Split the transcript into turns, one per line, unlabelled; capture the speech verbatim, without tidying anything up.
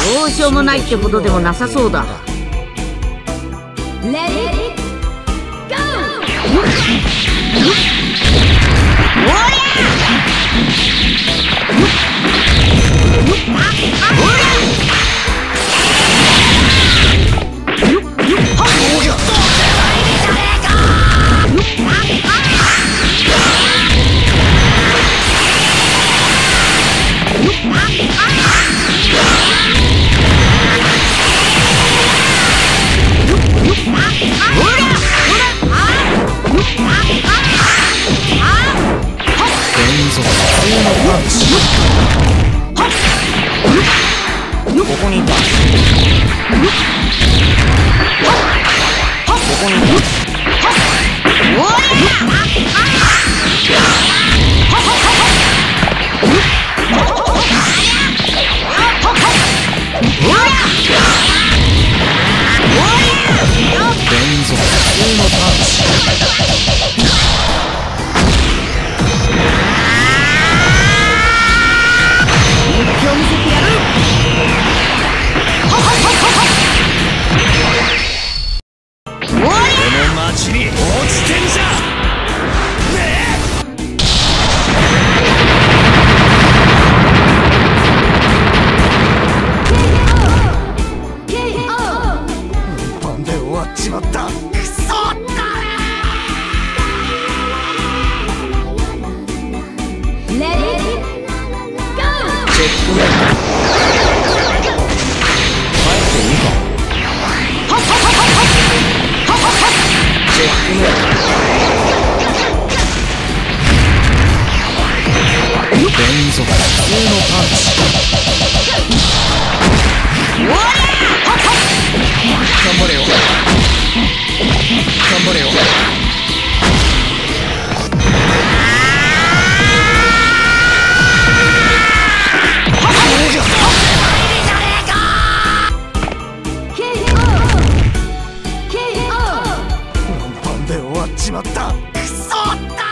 どうしようもないってほどでもなさそうだ。
レディーゴー。
おりゃここにいた。ここにいた。おり連続普通のパンチ。街に落ちてんじゃねえ。運搬で終わっちまった。くそレディーゴー。チェックメイト。帰っていいか。チェックメイト。連続普通のパンチ。頑張れよ。頑張れよ。運搬で終わっちまった。くそった。